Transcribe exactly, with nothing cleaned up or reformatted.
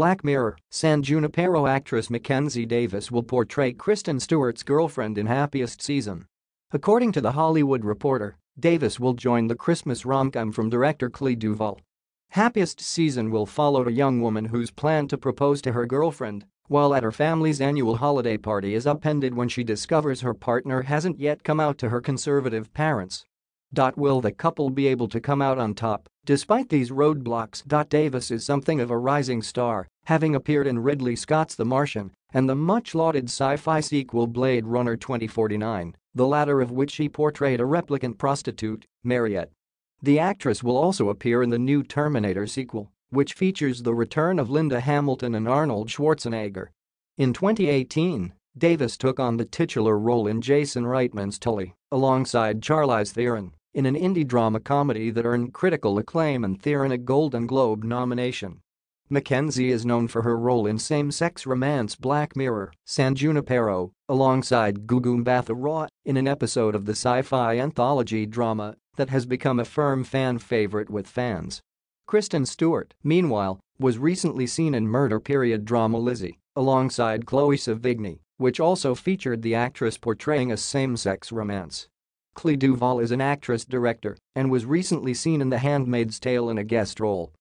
Black Mirror, San Junipero actress Mackenzie Davis will portray Kristen Stewart's girlfriend in Happiest Season. According to The Hollywood Reporter, Davis will join the Christmas rom-com from director Clea Duvall. Happiest Season will follow a young woman whose plan to propose to her girlfriend while at her family's annual holiday party is upended when she discovers her partner hasn't yet come out to her conservative parents. Will the couple be able to come out on top despite these roadblocks? Davis is something of a rising star, having appeared in Ridley Scott's The Martian and the much-lauded sci-fi sequel Blade Runner twenty forty-nine, the latter of which she portrayed a replicant prostitute, Mariette. The actress will also appear in the new Terminator sequel, which features the return of Linda Hamilton and Arnold Schwarzenegger. In twenty eighteen, Davis took on the titular role in Jason Reitman's Tully, alongside Charlize Theron, in an indie drama comedy that earned critical acclaim and Theron a Golden Globe nomination. Mackenzie is known for her role in same-sex romance Black Mirror, San Junipero, alongside Gugu Mbatha-Raw in an episode of the sci-fi anthology drama that has become a firm fan favorite with fans. Kristen Stewart, meanwhile, was recently seen in murder period drama Lizzie, alongside Chloe Sevigny, which also featured the actress portraying a same-sex romance. Clea Duvall is an actress-director and was recently seen in The Handmaid's Tale in a guest role.